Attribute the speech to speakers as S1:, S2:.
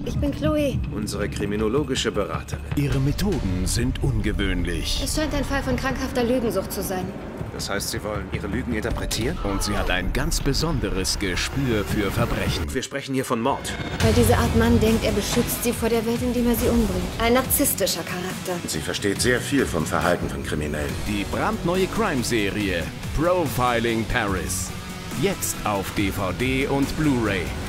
S1: Ich bin Chloe.
S2: Unsere kriminologische Beraterin.
S3: Ihre Methoden sind ungewöhnlich.
S1: Es scheint ein Fall von krankhafter Lügensucht zu sein.
S2: Das heißt, Sie wollen Ihre Lügen interpretieren?
S3: Und sie hat ein ganz besonderes Gespür für Verbrechen.
S2: Wir sprechen hier von Mord.
S1: Weil diese Art Mann denkt, er beschützt sie vor der Welt, indem er sie umbringt. Ein narzisstischer Charakter.
S4: Sie versteht sehr viel vom Verhalten von Kriminellen.
S3: Die brandneue Crime-Serie Profiling Paris. Jetzt auf DVD und Blu-ray.